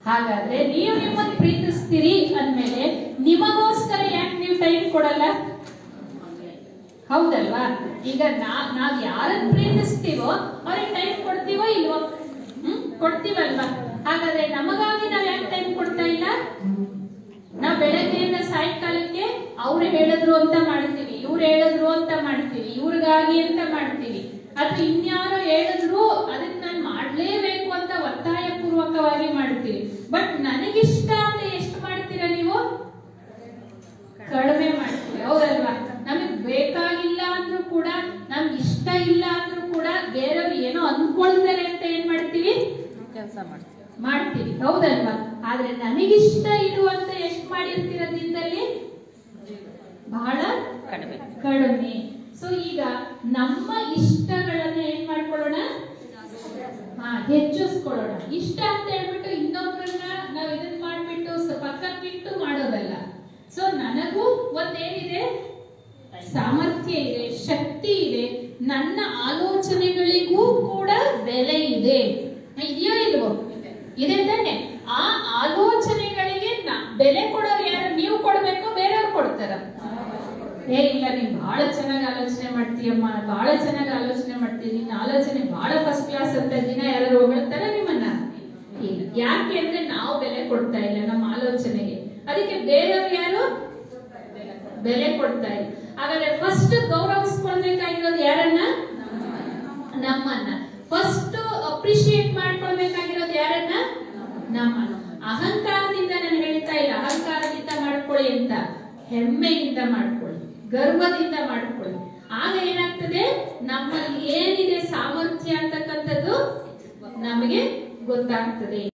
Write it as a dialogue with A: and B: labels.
A: ಹಾಗಾದ್ರೆ ನೀವು ನಿಮ್ಮನ್ನು ಪ್ರೀತಿಸ್ತೀರಿ ಅಂದ್ಮೇಲೆ ನಿಮಗೋಸ್ಕರ ಯಾಕೆ ನೀವು ಟೈಮ್ ಕೊಡಲ್ಲ? ಹೌದಲ್ವಾ? ಈಗ ನಾವ್ ಯಾರನ್ನ ಪ್ರೀತಿಸ್ತೀವೋ ಅವ್ರಿಗೆ ಟೈಮ್ ಕೊಡ್ತೀವೋ ಇಲ್ವೋ? ಕೊಡ್ತೀವಲ್ವಾ? ಹಾಗಾದ್ರೆ ನಮಗಾಗಿ ನಾವ್ ಯಾಕೆ ಟೈಮ್ ಕೊಡ್ತಾ ಇಲ್ಲ? ನಾವ್ ಬೆಳಗ್ಗೆಯಿಂದ ಸಾಯಂಕಾಲಕ್ಕೆ ಅವ್ರು ಹೇಳಿದ್ರು ಅಂತ ಮಾಡ್ತೀವಿ, ಇವ್ರು ಹೇಳಿದ್ರು ಅಂತ ಮಾಡ್ತೀವಿ, ಇವ್ರಿಗಾಗಿ ಅಂತ ಮಾಡ್ತೀವಿ, ಅಥವಾ ಇನ್ಯಾರೋ ಹೇಳಿದ್ರು ಅದಕ್ಕೆ ನಾನು ಮಾಡ್ಲೇಬೇಕು ಅಂತ ಒತ್ತಾಯ ಪೂರ್ವಕವಾಗಿ ಮಾಡ್ತೀವಿ. ಬಟ್ ನನಗಿಷ್ಟ ಅಂತ ಎಷ್ಟು ಮಾಡ್ತೀರಾ ನೀವು? ಕಡಿಮೆ ಮಾಡ್ತೀವಿ, ಹೌದಲ್ವಾ? ನಮಗ್ ಬೇಕಾಗಿಲ್ಲ ಅಂದ್ರೂ ಕೂಡ, ನಮ್ಗೆ ಇಷ್ಟ ಇಲ್ಲ ಅಂದ್ರೂ ಕೂಡ ಬೇರೆಯವ್ರು ಏನೋ ಅನ್ಕೊಳ್ತಾರೆ ಅಂತ ಏನ್ ಮಾಡ್ತೀವಿ? ಕೆಲಸ ಮಾಡ್ತೀವಿ, ಹೌದಲ್ವಾ? ಆದ್ರೆ ನನಗಿಷ್ಟ ಇರುವಂತ ಎಷ್ಟು ಮಾಡಿರ್ತೀರ ದಿನದಲ್ಲಿ? ಬಹಳ ಕಡಿಮೆ. ಸೊ ಈಗ ನಮ್ಮ ಇಷ್ಟಗಳನ್ನ ಏನ್ ಮಾಡ್ಕೊಳ್ಳೋಣ? ಹೆಚ್ಚಿಸ್ಕೊಳ್ಳೋಣ. ಇಷ್ಟ ಅಂತ ಹೇಳ್ಬಿಟ್ಟು ಇನ್ನೊಬ್ಬರನ್ನ ನಾವ್ ಇದನ್ನ ಮಾಡ್ಬಿಟ್ಟು ಪಕ್ಕಕ್ಕಿಟ್ಟು ಮಾಡೋದಲ್ಲ. ಸೊ ನನಗೂ ಒಂದೇನಿದೆ, ಸಾಮರ್ಥ್ಯ ಇದೆ, ಶಕ್ತಿ ಇದೆ, ನನ್ನ ಆಲೋಚನೆಗಳಿಗೂ ಕೂಡ ಬೆಲೆ ಇದೆ. ಇದೆಯೋ ಇಲ್ವೋ? ಇದೆ ತಾನೆ? ಆ ಆಲೋಚನೆಗಳಿಗೆ ಬೆಲೆ ಕೊಡೋರು ಯಾರು? ನೀವು ಕೊಡ್ಬೇಕು, ಬೇರೆಯವ್ರು ಕೊಡ್ತಾರ? ಇಲ್ಲ, ನೀನ್ ಬಹಳ ಚೆನ್ನಾಗಿ ಆಲೋಚನೆ ಮಾಡ್ತೀಯಮ್ಮ, ಬಹಳ ಚೆನ್ನಾಗಿ ಆಲೋಚನೆ ಮಾಡ್ತೀಯ, ನಿನ್ನ ಆಲೋಚನೆ ಬಹಳ ಫಸ್ಟ್ ಕ್ಲಾಸ್ ಅಂತ ದಿನ ಯಾರು ಹೊಗಳ್ತಾರ ನಿಮ್ಮನ್ನ? ಇಲ್ಲ. ಯಾಕೆ ಅಂದ್ರೆ ನಾವು ಬೆಲೆ ಕೊಡ್ತಾ ಇಲ್ಲ ನಮ್ಮ ಆಲೋಚನೆಗೆ. ಅದಕ್ಕೆ ಬೇರೆಯವ್ರು ಯಾರು ಬೆಲೆ ಕೊಡ್ತಾ ಇಲ್ಲ. ಹಾಗಾದ್ರೆ ಫಸ್ಟ್ ಗೌರವಿಸ್ಕೊಳ್ಬೇಕಾಗಿರೋದು ಯಾರನ್ನ? ನಮ್ಮನ್ನ. ಫಸ್ಟ್ ಅಪ್ರಿಶಿಯೇಟ್ ಮಾಡ್ಕೊಳ್ಬೇಕಾಗಿರೋದು ಯಾರನ್ನ? ನಮ್ಮನ್ನ. ಅಹಂಕಾರದಿಂದ ನಾನು ಹೇಳ್ತಾ ಇಲ್ಲ, ಅಹಂಕಾರದಿಂದ ಮಾಡ್ಕೊಳ್ಳಿ ಅಂತ, ಹೆಮ್ಮೆಯಿಂದ ಮಾಡ್ಕೊಳ್ಳಿ, ಗರ್ವದಿಂದ ಮಾಡ್ಕೊಳ್ಳಿ. ಆಗ ಏನಾಗ್ತದೆ? ನಮ್ಮಲ್ಲಿ ಏನಿದೆ ಸಾಮರ್ಥ್ಯ ಅಂತಕ್ಕಂಥದ್ದು ನಮಗೆ ಗೊತ್ತಾಗ್ತದೆ.